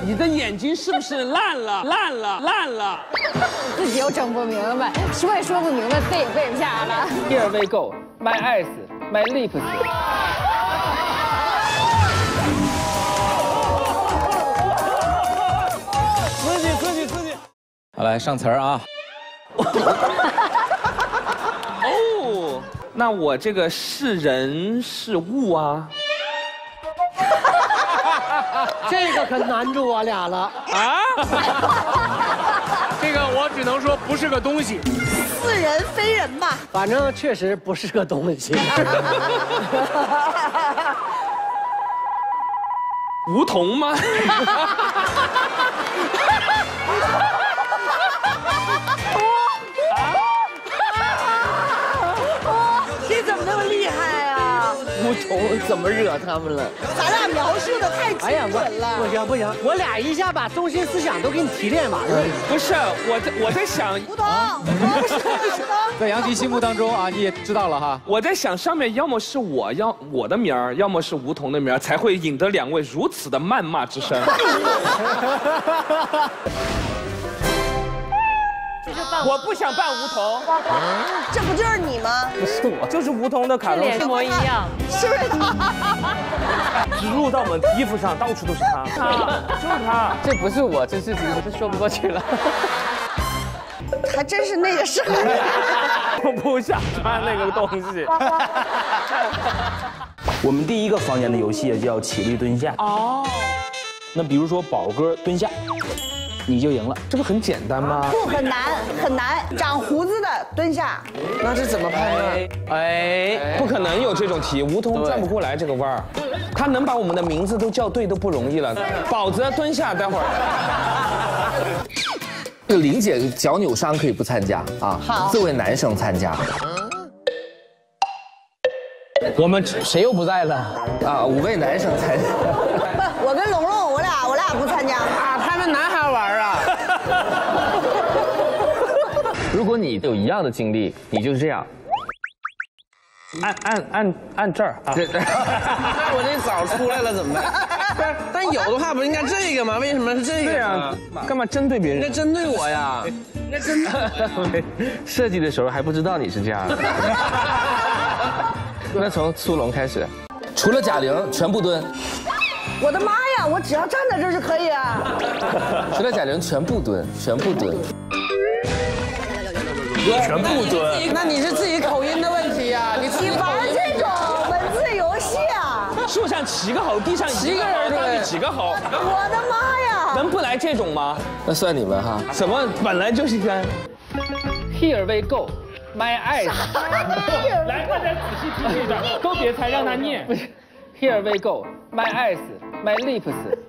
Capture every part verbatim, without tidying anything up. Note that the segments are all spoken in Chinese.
你的眼睛是不是烂了？烂了，烂了！ 自己又整不明白，说也说不明白，背也背不下来了。 Here we go, my eyes, my lips。 刺激，刺激，刺激！ 好，来上词儿啊。 哦，那我这个是人是物啊？ 这个可难住我俩了啊！ 这个我只能说不是个东西。 似人非人吧？ 反正确实不是个东西。 梧桐吗？ 你怎么那么厉害啊？ 梧桐怎么惹他们了？ 咱俩描述的太精准了。 不行不行，我俩一下把中心思想都给你提炼完了。 不是，我在我在想， 梧桐，不是梧桐。 在杨迪心目当中啊，你也知道了哈。 我在想，上面要么是我要我的名儿，要么是梧桐的名儿，才会引得两位如此的谩骂之声。我不想扮梧桐， 这不就是你吗？ 不是我，就是梧桐的卡通， 一模一样， 是不是他？ 植入到我们衣服上，到处都是他，他就是他。 这不是我，这事情是说不过去了。 还真是那个是。 我不想穿那个东西。 我们第一个房间的游戏叫起立蹲下。哦。那比如说宝哥蹲下，你就赢了。 这不很简单吗？ 不，很难，很难。长胡子的蹲下。 那这怎么判断？哎，不可能有这种题，梧桐转不过来这个弯儿。他能把我们的名字都叫对都不容易了。宝子蹲下，待会儿。 这个玲姐脚扭伤可以不参加啊， 好， 四位男生参加。 我们谁又不在了？ 啊，五位男生参加。 不，我跟龙龙，我俩我俩不参加啊，他们男孩玩啊。 如果你有一样的经历，你就是这样。 按按按按这儿啊！ 那我这枣出来了怎么办？但但有的话不应该这个吗？为什么是这个？ 对呀，干嘛针对别人？ 应该针对我呀！应该针对。 设计的时候还不知道你是这样的。那从苏龙开始， 除了贾玲，全部蹲。 我的妈呀！我只要站在这儿就可以啊。 除了贾玲，全部蹲，全部蹲。 全部蹲。 那你是自己口音的问题呀！你你玩这种文字游戏啊？ 树上七个猴，地上一个猴，到底几个猴？ 我的妈呀！ 能不来这种吗？ 那算你们哈。 什么本来就是干。 Here we go, my eyes。 来，大家仔细听一下，都别猜，让他念。 不是 ，Here we go, my eyes, my lips,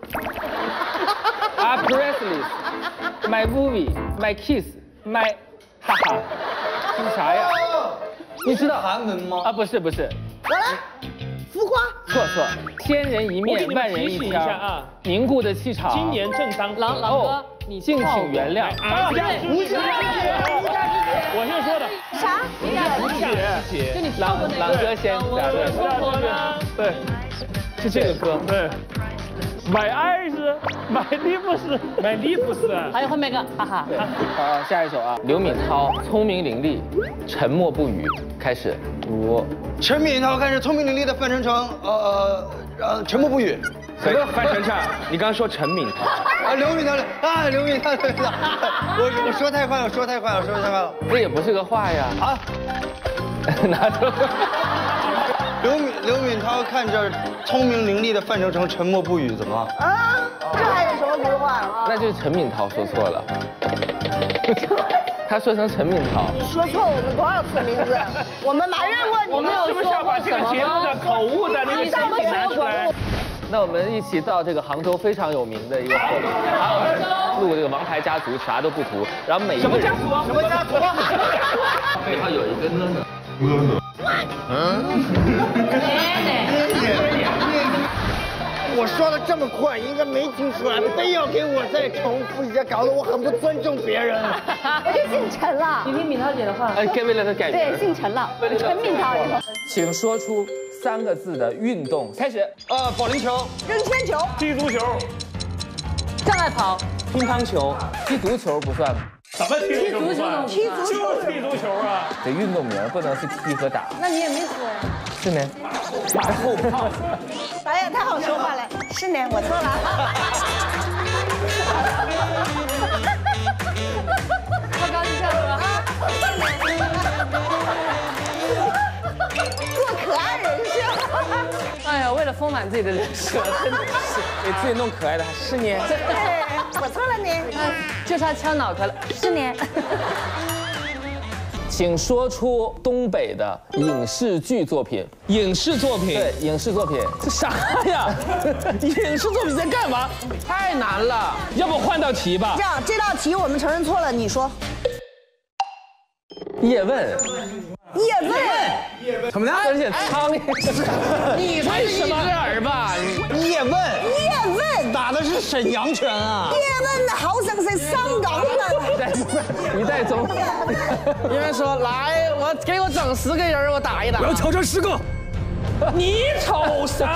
are priceless, my movie, my kiss, my 哈哈，这是啥呀？你知道韩文吗？啊，不是不是， 我来，浮夸。 错错，千人一面，万人一腔啊！凝固的气场， 今年正当狼狼哥，你敬请原谅啊！吴佳姐，我先说的啥？ 吴佳姐， 就你狼狼哥先对对，是这个歌对。My eyes, my lips, my lips。 还有后面个哈哈。 好，下一首啊，刘敏涛，聪明伶俐，沉默不语，开始。五。 陈敏涛开始聪明伶俐的范丞丞，呃呃，沉默不语。 谁？范丞丞，你刚刚说陈敏涛。 啊，刘敏涛啊，刘敏涛，刘敏涛，我我说太快了，我说太快了，我说太快了。 这也不是个话呀。啊。拿出。 刘敏刘敏涛看着聪明伶俐的范丞丞沉默不语，怎么了？ 啊，这还有什么规划啊？ 那就是陈敏涛说错了，他说成陈敏涛。 说错我们多少次名字？我们埋怨过你， 我们是不是要把这个节目的口误的那个事情拿出来？ 那我们一起到这个杭州非常有名的一个货币，录这个王牌家族啥都不图，然后每一个人什么家族？什么家族？ 然后有一个呢呢。 嗯，我说的这么快，应该没听出来，非要给我再重复一下，搞得我很不尊重别人。 我就姓陈了。你听敏涛姐的话。 哎，该为了他改名。 对，姓陈了，陈敏涛以后。 请说出三个字的运动，开始。 呃，保龄球、 扔铅球、 踢足球、 障碍跑、 乒乓球、 踢足球不算吗？ 怎么踢足球？ 踢足球就是踢足球啊！ 得运动名，不能是踢和打。 那你也没错呀。 是呢。 马后炮。 导演太好说话了，是呢，我错了。 他高兴笑什么？ 做可爱人设。 哎呀，为了丰满自己的人设，真的是给自己弄可爱的，是呢。 对，我错了呢。 就差敲脑壳了。 是呢。 请说出东北的影视剧作品。 影视作品。 对，影视作品。 这啥呀？影视作品在干嘛？太难了。要不换道题吧？ 这样，这道题我们承认错了，你说。 叶问。 叶问。 怎么的？而且苍蝇。 你为什么耳吧？ 叶问， 叶问打的是沈阳拳啊！ 叶问好像是香港的。 一代宗。 因为说来，我给我整十个人，我打一打。 我要挑战十个。你瞅啥？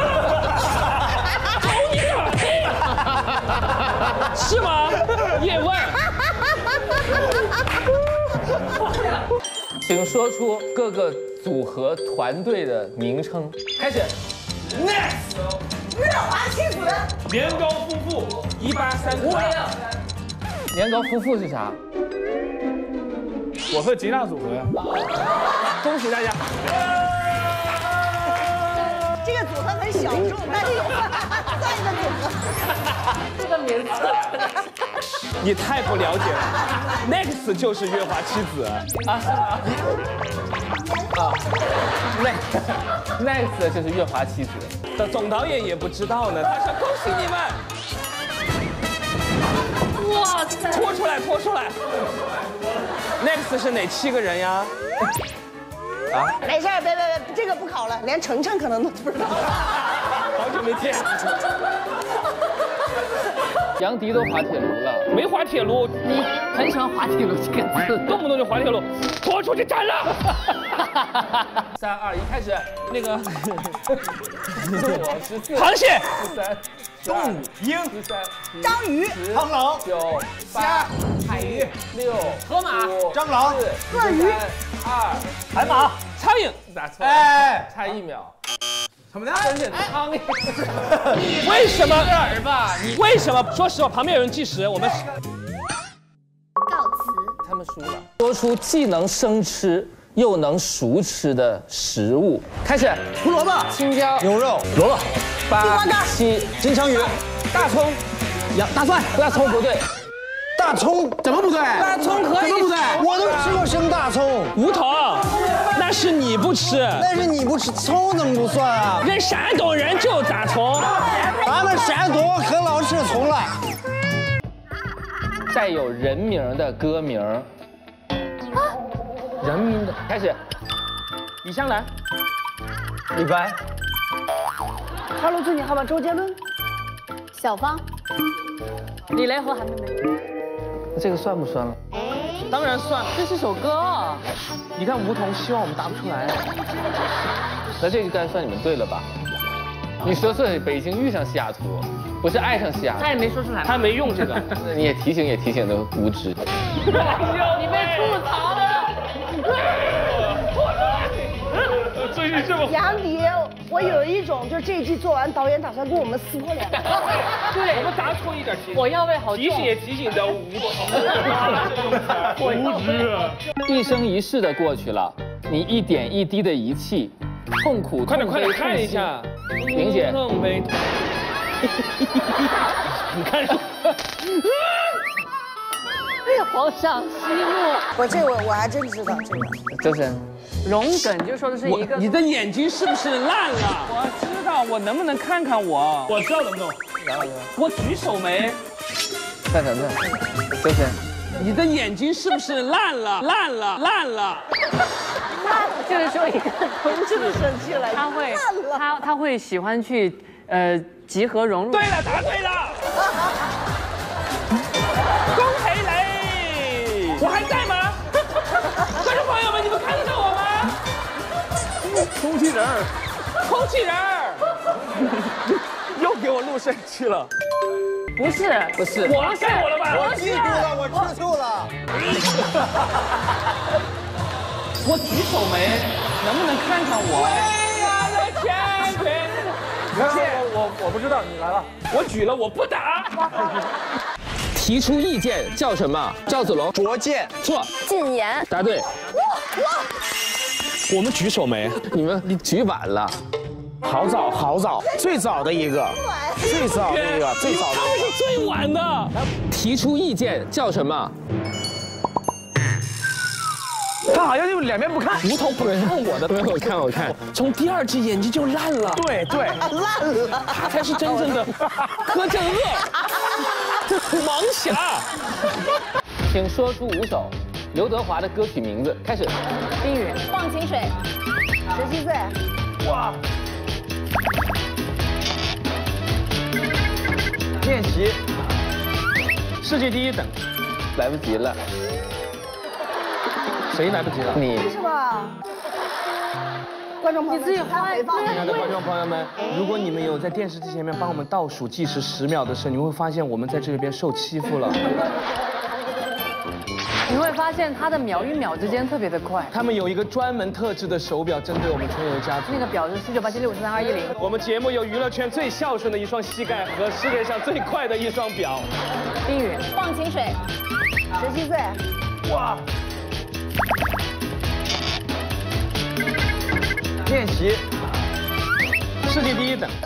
瞅你个屁！是吗？叶问。 请说出各个组合团队的名称。开始。 Next， 月华七子。 年糕夫妇， 一八三五。 年糕夫妇是啥？ 我和吉娜组合呀。 恭喜大家。 这个组合很小众，但是有下一个组合。 这个名字。 你太不了解了 ，Next 就是月华妻子啊，是吗？啊 ，Next Next 就是月华妻子。 的总导演也不知道呢，他说恭喜你们。 哇塞！ 拖出来，拖出来。Next 是哪七个人呀？ 啊？没事，别别别，这个不考了，连程程可能都不知道。 好久没见。 杨迪都滑铁卢了， 没滑铁卢， 你很喜欢滑铁卢这个字， 动不动就滑铁卢，拖出去斩了。 三二一，开始。那个，十四， 螃蟹， 十三， 动物，鹰， 十三， 章鱼， 螳螂， 九，八， 海鱼， 六， 河马， 蟑螂， 鳄鱼， 二， 海马， 苍蝇， 打错了， 哎， 差一秒。 怎么的？ 真是苍蝇。 为什么？ 耳吧？ 你为什么？说实话，旁边有人计时，我们告辞。 他们输了。说出既能生吃又能熟吃的食物。开始。 胡萝卜、 青椒、 牛肉、 萝卜。八、七、 金枪鱼、 大葱、 洋大蒜、 大葱不对。 大葱怎么不对？ 大葱可以， 怎么不对？我都吃过生大葱。 梧桐，那是你不吃， 但是你不吃葱怎么不算啊？ 人山东人就炸葱。 咱们山东可老吃葱了。 带有人名的歌名。人名的开始。 李香兰、 李白、 哈喽，最近好吗？周杰伦、 小芳、 李雷和韩梅梅。 这个算不算了？ 当然算， 这是首歌。 你看梧桐希望我们答不出来。 那这个该算你们对了吧？你说是北京遇上西雅图，不是爱上西雅图。 他也没说出来。 他没用这个。 那你也提醒也提醒的无知。 你被吐槽了。 最近这么杨迪，我有一种就是这一季做完，导演打算跟我们撕破脸。 对， 我们答错一点题。 我要为好提醒也提醒的无知。 无知啊！ 一生一世的过去了，你一点一滴的遗弃，痛苦， 快点快点看一下， 玲姐， 痛悲。你看。 皇上息怒。 我这我我还真知道这个。 周深， 荣梗就说的是一个。 你的眼睛是不是烂了？我知道，我能不能看看我？ 我知道怎么弄。 我举手没？ 范丞丞，周深， 你的眼睛是不是烂了？烂了，烂了。 就是说一个同志生气了， 他会他他会喜欢去呃集合融入。 对了，答对了。恭喜你！我还在吗？观众朋友们，你们看得到我吗？ 充气人儿， 空气人儿，又给我录生气了。 不是， 不是， 我是我了吧？ 我记住了，我吃醋了。 我举手没，能不能看看我？ 我我我不知道，你来了。我举了，我不打。 提出意见叫什么？赵子龙。 拙见。 错。 禁言。 答对。我们举手没？ 你们你举晚了。 好早好早，最早的一个，最早的一个，最早的。 他是最晚的。提出意见叫什么？ 他好像就两边不看。 吴桐不看我的，我看我看，从第二季眼睛就烂了。 对对， 烂了。 他才是真正的柯震恶，盲侠。 请说出五首刘德华的歌曲名字，开始。 冰雨。忘情水。 十七岁。 哇！练习。 世界第一等。 来不及了。 谁来不及了？ 你是吧？观众朋友们， 你自己翻回放。 亲爱的观众朋友们，如果你们有在电视机前面帮我们倒数计时十秒的时候，你会发现我们在这边受欺负了。 你会发现它的秒与秒之间特别的快。 他们有一个专门特制的手表，针对我们春游家族。 那个表是七九八七六五四三二一零。 我们节目有娱乐圈最孝顺的一双膝盖和世界上最快的一双表。 冰雨。忘情水。 十七岁。 哇！练习。 世界第一等。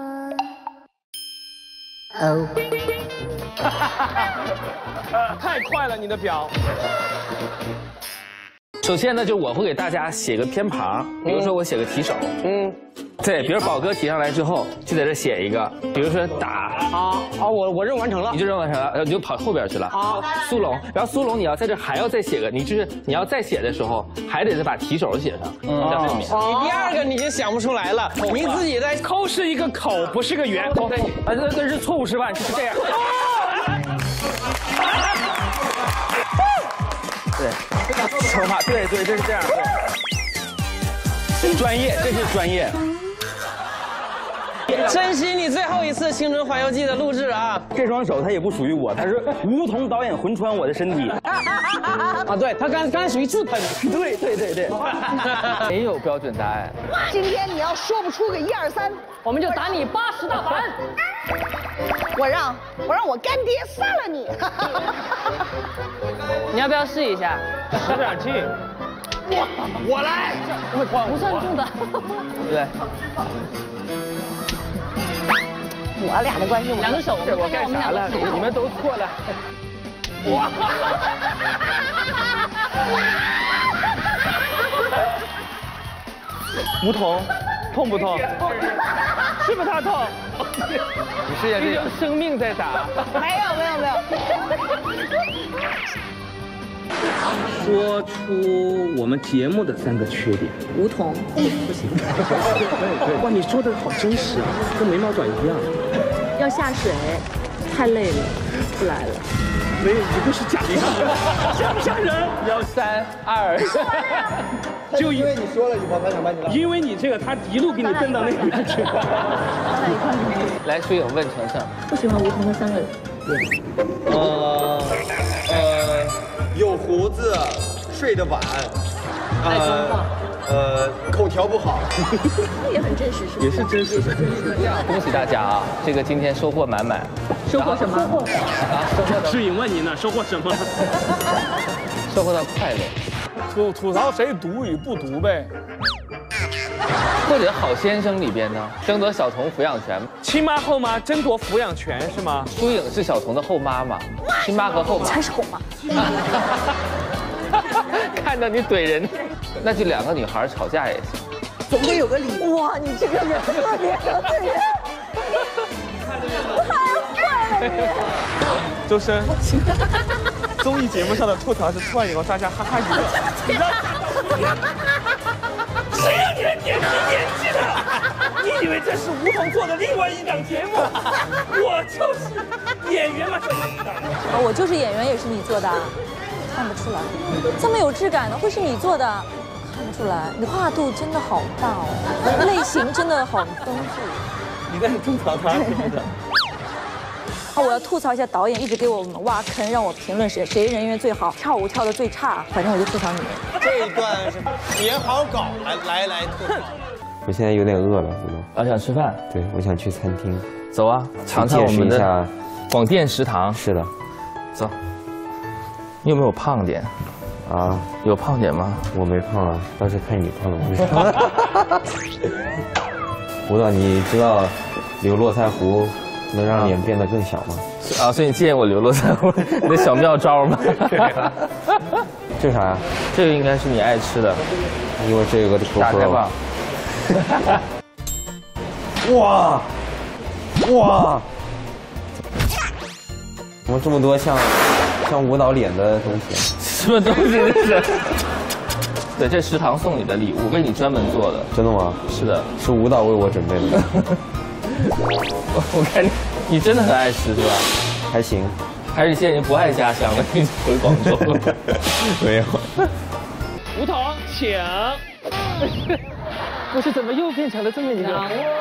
哦。 太快了，你的表。 首先呢，就是我会给大家写个偏旁，比如说我写个提手，嗯，对，比如宝哥提上来之后，就在这写一个，比如说打啊啊，我我任务完成了， 你就任务完成了，然后你就跑后边去了。好，苏龙，然后苏龙你要在这还要再写个，你就是你要再写的时候，还得再把提手写上，嗯，这样就免。 你第二个你就想不出来了，你自己在抠是一个口，不是个圆。抠，啊，那那是错误示范，就是这样。 对，惩罚，对对，这是这样。专业，这是专业。 珍惜你最后一次《青春环游记》的录制啊！ 这双手它也不属于我，它是吴桐导演魂穿我的身体。 啊，对，他刚刚才属于自喷。 对对对对。 没有标准答案。 今天你要说不出个一二三， 我们就打你八十大板。 我让我让我干爹杀了你。 你要不要试一下？ 使点劲。 我我来， 不算重的。 对。 我俩的关系， 两个手， 这我干啥了？你们都错了。 哇！ 吴桐，痛不痛？是不是他痛？ 你试一下这个，用生命在打。 没有没有没有。 说出我们节目的三个缺点。 梧桐，不行。 哇，你说的好真实啊，跟眉毛短一样。 要下水，太累了，不来了。 没有一个是假的，像不像人？ 要三二。 就因为你说了以后，他想把你拉。 因为你这个，他一路给你蹬到那边去。 来，水影问程程， 不喜欢梧桐的三个人。 呃呃，有胡子，睡得晚，呃呃，口条不好。 也很真实，是吧？ 也是真实的。 恭喜大家啊！这个今天收获满满。 收获什么？收获啊，收获到。 是影问你呢，收获什么？ 收获到快乐。 吐吐槽谁读与不读呗。 或者《好先生》里边呢，争夺小童抚养权。 亲妈后妈争夺抚养权是吗？ 疏影是小童的后妈嘛？亲妈和后妈才是后妈。 看到你怼人，那就两个女孩吵架也行。 总得有个理由。哇，你这个人特别得罪人。太坏了你！ 周深，综艺节目上的吐槽是突然以后大家哈哈一乐。你知道？谁让你来点评演技的？你以为这是吴桐做的另外一档节目？我就是演员嘛， 我就是演员，也是你做的，看不出来，这么有质感的会是你做的，看不出来，你跨度真的好大哦，类型真的好丰富。 你在吐槽他是不是？ 我我要吐槽一下导演，一直给我们挖坑，让我评论谁谁人缘最好，跳舞跳的最差，反正我就吐槽你们。 这一段是别好搞，来来来吐槽。 我现在有点饿了，知道吗？ 啊，想吃饭？ 对，我想去餐厅。 走啊，尝尝我们的广电食堂。 是的， 走。你有没有胖点？ 啊， 有胖点吗？ 我没胖啊，倒是看你胖了，我没胖。舞蹈，你知道留络腮胡能让脸变得更小吗？ 啊，所以你建议我留络腮胡，你的小妙招吗？ 这啥呀？ 这个应该是你爱吃的， 因为这个打开吧。 哇哇！怎么这么多像像舞蹈脸的东西？ 什么东西这是？对，这食堂送你的礼物，为你专门做的。 真的吗？ 是的， 是舞蹈为我准备的。 我看你，你真的很爱吃是吧？ 还行。 还是你现在已经不爱家乡了，你回广州了？ 没有。 吴彤，请。不是，怎么又变成了这么一个？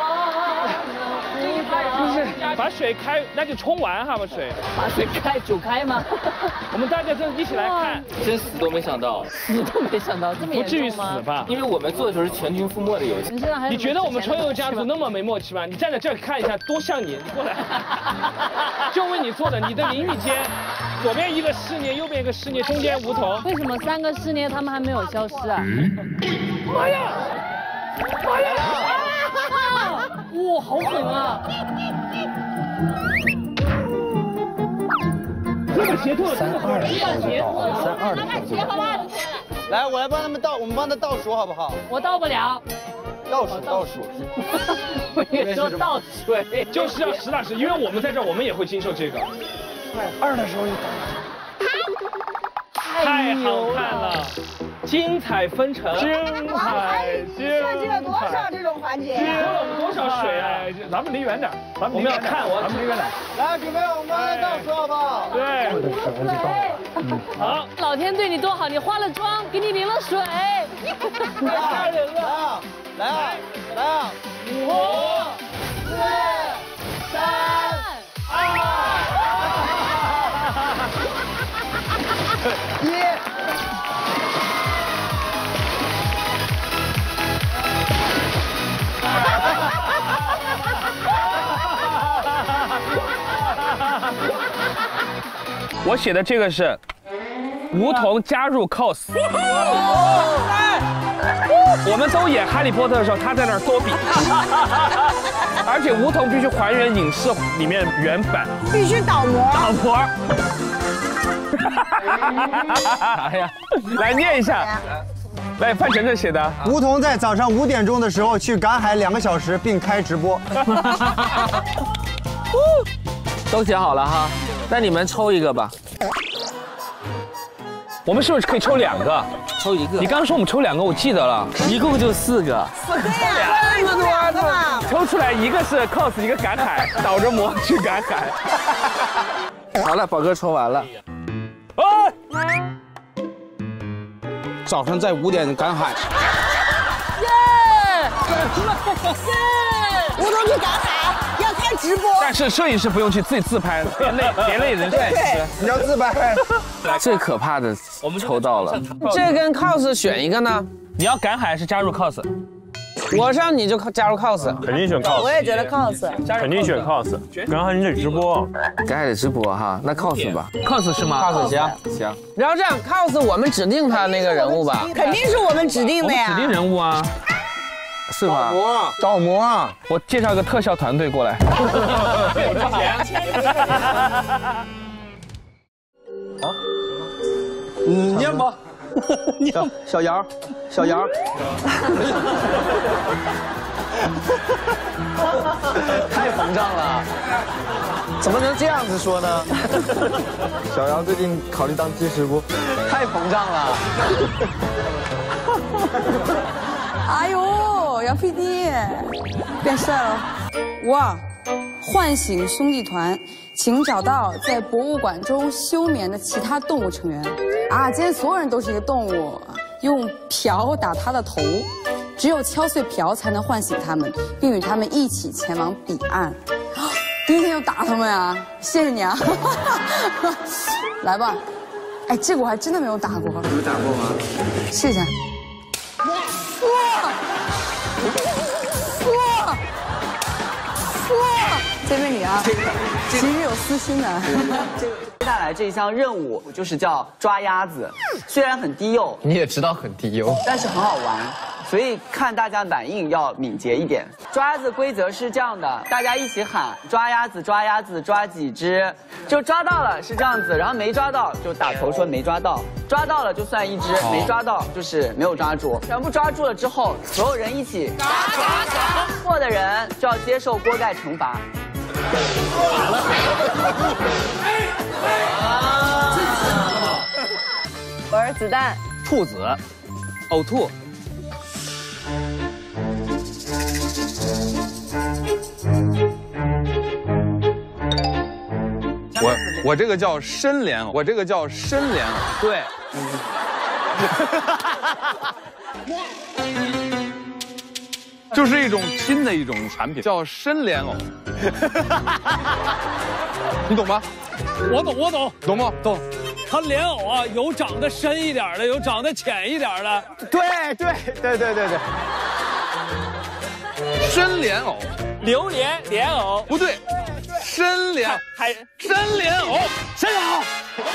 不是，把水开，那就冲完哈，把水。 把水开煮开吗？ 我们大家真一起来看， 真死都没想到， 死都没想到，这么严重吗？ 不至于死吧？ 因为我们做的时候是全军覆没的游戏。 你觉得我们春游家族那么没默契吗？你站在这儿看一下，多像你，你过来，就为你做的，你的邻里间，左边一个师爷，右边一个师爷，中间梧桐。 为什么三个师爷他们还没有消失啊？ 妈呀！妈呀！ 哇，好狠啊！ 这么协作， 三二的时候就到，三二的时候就到。来，我来帮他们倒，我们帮他倒数好不好？ 我倒不了。 倒数倒数。 我也说倒水， 就是要实打实，因为我们在这儿，我们也会经受这个。 二的时候就到。 太好看了，精彩纷呈，精彩精彩。 设计了多少这种环节？ 接了我们多少水啊！咱们离远点，咱们我们要看，我咱们离远点。 来，准备，我们帮他倒数好不好？ 对。好。 老天对你多好，你化了妆，给你淋了水。 太吓人了！ 来啊，来啊！ 五、四、三、二。 一。 我写的这个是梧桐加入 cos。我们都演哈利波特的时候，他在那儿多比，而且梧桐必须还原影视里面原版， 必须倒模。 倒模。啥呀？来念一下。来，范丞丞写的。 梧桐在早上五点钟的时候去赶海两个小时，并开直播。 都写好了哈，那你们抽一个吧。 我们是不是可以抽两个？ 抽一个。 你刚刚说我们抽两个，我记得了， 一共就四个。 对呀，这么多的嘛。 抽出来一个是 cos， 一个赶海，倒着模去赶海。 好了，宝哥抽完了。 哎。 早上在五点赶海。 耶！梧桐去赶海，要开直播。 但是摄影师不用去自己自拍，连累连累人摄影师。 你要自拍。 最可怕的我们抽到了。 这跟 cos 选一个呢？ 你要赶海还是加入 cos？ 我让你就加入 cos， 肯定选 cos。 我也觉得 cos， 肯定选 cos。赶海你得直播， 赶海得直播哈，那 cos 吧 ，cos 是吗 ？cos 行行。 然后这样 cos 我们指定他那个人物吧？ 肯定是我们指定的呀。 指定人物啊， 是吧？ 倒模啊！ 我介绍一个特效团队过来。 啊，嗯，念吧。小小杨，小杨。 太膨胀了，怎么能这样子说呢？ 小杨最近考虑当技师不？ 太膨胀了。 哎呦，杨 P D 变帅了！哇，唤醒兄弟团，请找到在博物馆中休眠的其他动物成员。啊，今天所有人都是一个动物，用瓢打他的头，只有敲碎瓢才能唤醒他们，并与他们一起前往彼岸。 第一天就打他们呀，谢谢你啊！来吧，哎，这个我还真的没有打过。 有打过吗？ 试一下。哇！哇！哇！这位你啊，其实有私心的。 这个接下来这一项任务就是叫抓鸭子，虽然很低幼， 你也知道很低幼， 但是很好玩。 所以看大家反应要敏捷一点。抓鸭子规则是这样的，大家一起喊抓鸭子，抓鸭子，抓几只？就抓到了是这样子，然后没抓到就打头说没抓到，抓到了就算一只，没抓到就是没有抓住。全部抓住了之后，所有人一起抓抓抓，错的人就要接受锅盖惩罚。 我是子弹， 兔子，呕吐。 我我这个叫深莲藕，我这个叫深莲藕， 对。 就是一种新的一种产品，叫深莲藕。你懂吗？ 我懂，我懂， 懂吗？ 懂。它莲藕啊，有长得深一点的，有长得浅一点的。 对对对对对对。 深莲藕， 榴莲莲藕不对，深莲还深莲藕， 深莲藕。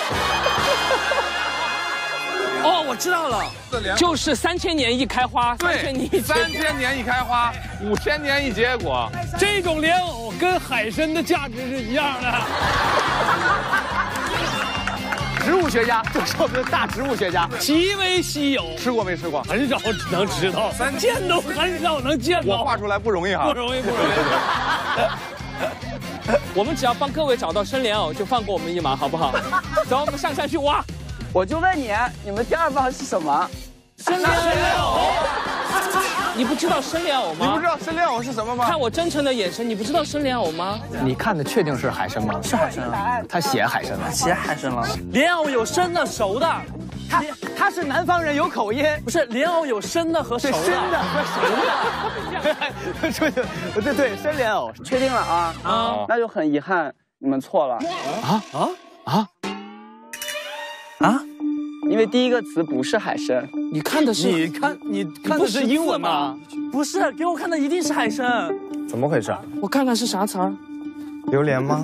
哦，我知道了，就是三千年一开花，三千年一三千年一开花，五千年一结果。 这种莲藕跟海参的价值是一样的。 植物学家，这是我们的大植物学家， 极为稀有。 吃过没吃过？ 很少能吃到，见都很少能见到。 我画出来不容易哈， 不容易，不容易。我们只要帮各位找到深莲藕，就放过我们一马，好不好？走，我们上山去挖。 我就问你，你们第二棒是什么？ 深莲藕。你不知道深莲藕吗？ 你不知道深莲藕是什么吗？ 看我真诚的眼神，你不知道深莲藕吗？ 你看的确定是海参吗？ 是海参啊， 他写海参了， 写海参了。 莲藕有生的、熟的。 他他是南方人，有口音。 不是，莲藕有生的和熟的。 生的和熟的。对对对，深莲藕。 确定了啊啊，那就很遗憾，你们错了。 啊啊啊啊！因为第一个词不是海参， 你看的是你看你看的是英文吗？ 不是，给我看的一定是海参。 怎么回事？ 我看看是啥词儿？ 榴莲吗？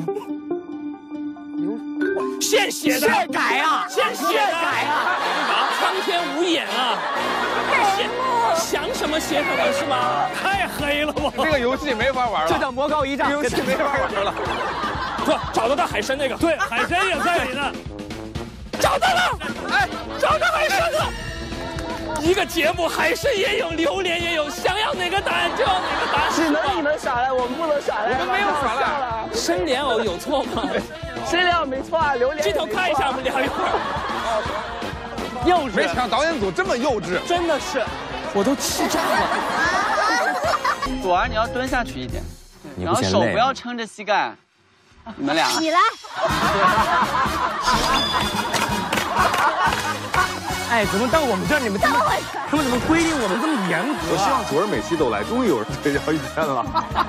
现写的， 现改啊， 现写改啊！苍天无眼啊！想什么写什么是吗？太黑了吧！ 这个游戏没法玩了， 这叫魔高一丈， 游戏没法玩了。 不，找得到海参那个，对，海参也在里呢。找到了，哎，找到海参了。一个节目，海参也有，榴莲也有，想要哪个答案就要哪个答案。 只能你们耍赖，我们不能耍赖。 我们没有耍赖。 深莲藕有错吗？ 深莲藕没错啊，榴莲。 镜头看一下，我们聊一会儿。幼稚， 没想到导演组这么幼稚， 真的是，我都气炸了。 朵儿，你要蹲下去一点，然后手不要撑着膝盖。你们俩， 你来。 哎，怎么到我们这儿你们他们他们怎么规定我们这么严格？ 我希望主儿每期都来，终于有人推掉一天了。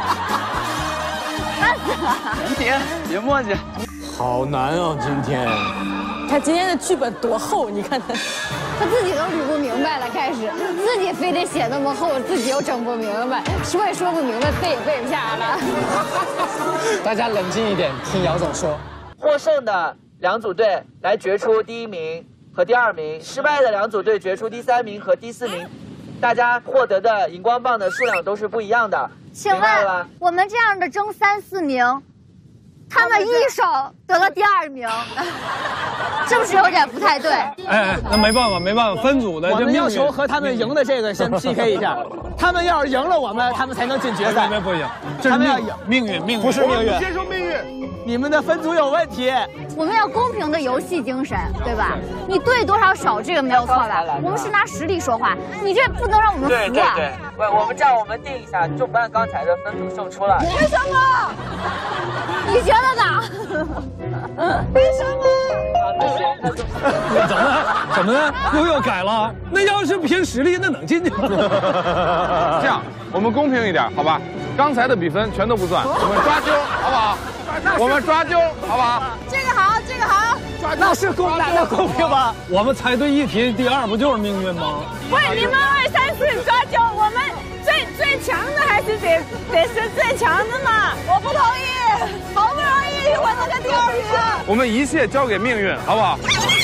别别墨迹， 好难哦，今天。 他今天的剧本多厚，你看他， 他自己都捋不明白了，开始自己非得写那么厚，自己又整不明白，说也说不明白，背也背不下来。 大家冷静一点，听姚总说。 获胜的两组队来决出第一名和第二名，失败的两组队决出第三名和第四名。大家获得的荧光棒的数量都是不一样的， 请问我们这样的争三四名，他们一手得了第二名，是不是有点不太对？ 哎哎，那没办法，没办法，分组的。 我们要求和他们赢的这个先 P K 一下，他们要是赢了我们，他们才能进决赛。 不行， 他们要赢， 命运，命运不是命运， 接受命运。 你们的分组有问题。 我们要公平的游戏精神，对吧？你对多少少这个没有错吧？我们是拿实力说话，你这不能让我们服啊！ 对对对，喂，我们这样，我们定一下，就不按刚才的分组胜出了。 为什么？你觉得呢？为什么？ 啊，那行，那怎么怎么的又要改了？那要是凭实力，那能进去吗？ 这样，我们公平一点，好吧？刚才的比分全都不算，我们抓阄，好不好？我们抓阄，好不好？ 这个好，这个好。 那是公那那公平吗？我们猜对一题，第二不就是命运吗？ 喂，你们二三四抓阄，我们最最强的还是得得是最强的嘛。 我不同意，好不容易获得个第二名。 我们一切交给命运，好不好？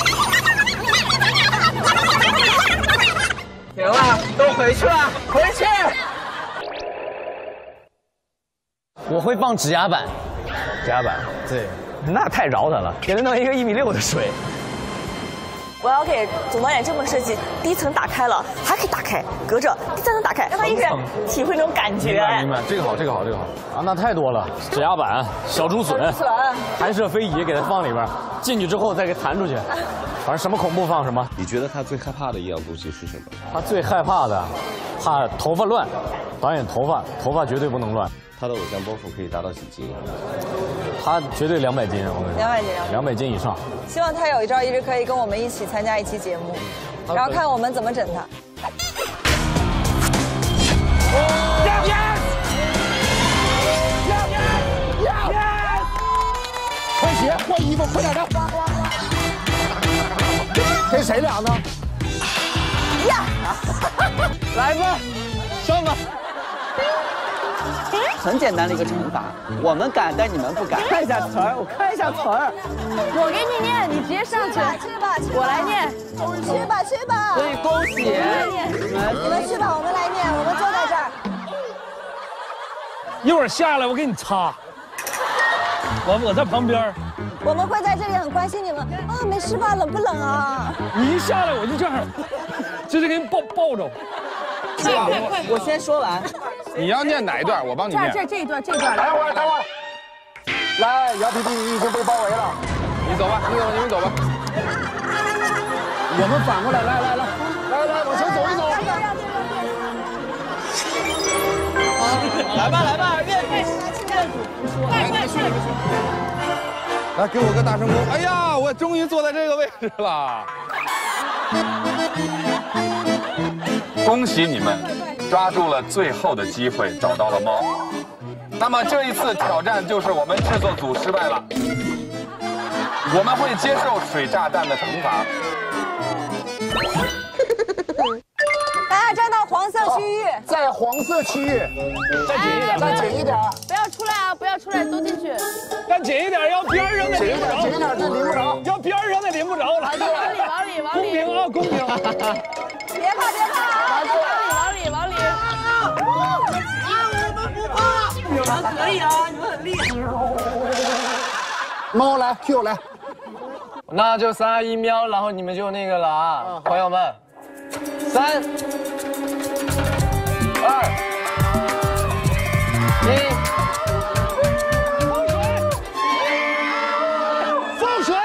行了，都回去了，回去。 我会放指压板，指压板，对，那太饶他了，给他弄一个一米六的水。 我要给总导演这么设计，第一层打开了，还可以打开，隔着第三层打开，让他一个人体会那种感觉。 明白明白，这个好，这个好，这个好。 啊，那太多了，指压板、小竹笋、弹射飞椅给它放里边，进去之后再给弹出去，反正什么恐怖放什么。 你觉得他最害怕的一样东西是什么？ 他最害怕的，怕头发乱。导演头发，头发绝对不能乱。 他的偶像包袱可以达到几斤？ 他绝对两百斤，我跟你说。 两百斤， 两百斤以上。 希望他有一朝一日可以跟我们一起参加一期节目，然后看我们怎么整他。 换鞋，换衣服，快点的。跟谁俩呢？ 呀！来吧，上吧。很简单的一个惩罚，我们敢，但你们不敢。看一下词儿，我看一下词儿。 我给你念，你直接上去。 去吧，去吧， 我来念。 去吧，去吧。 所以恭喜你们，你们去吧，我们来念，我们坐在这儿。 一会儿下来我给你擦。我我在旁边。 我们会在这里很关心你们啊，没事吧？冷不冷啊？ 你一下来我就这样，直接给你抱抱着。 我我先说完。 你要念哪一段？我帮你念。 这这一段，这一段。 待会儿，待会儿。来，姚皮皮，你已经被包围了。 你走吧，你走，你们走吧。 我们反过来，来来来，来来，往前走一走。 来吧，来吧，越越快快去！来，给我个大声鼓！哎呀，我终于坐在这个位置了。恭喜你们，抓住了最后的机会，找到了猫。那么这一次挑战就是我们制作组失败了，我们会接受水炸弹的惩罚。 大家站到黄色区域， 在黄色区域，再紧一点，再紧一点。 不要出来啊！不要出来，都进去。 再紧一点，要边儿上的淋不着。紧一点，这淋不着。要边儿上的淋不着了。 往里，往里，往里。 公平啊，公平。 别怕，别怕啊！ 往里，往里，往里。 我们不怕。 你们可以啊，你们很厉害。 猫来 ，Q 来。 那就三二一喵，然后你们就那个了啊，朋友们，三二一， 放水！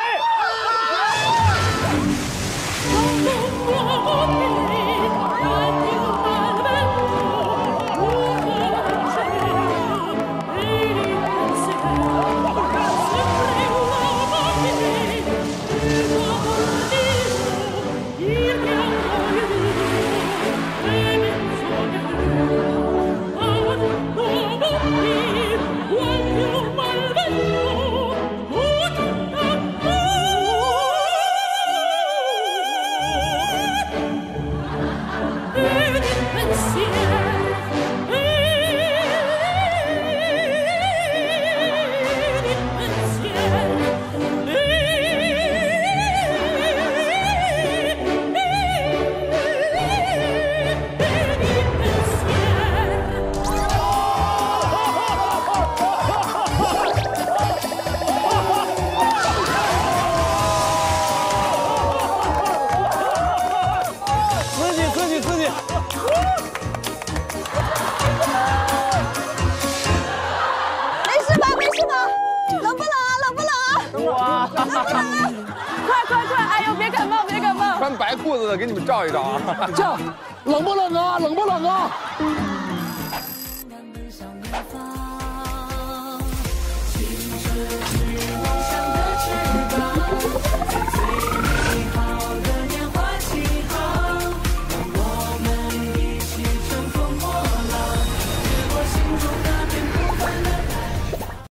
快快快！哎呦，别感冒，别感冒！ 穿白裤子的给你们照一照啊！ 这样冷不冷啊？冷不冷啊？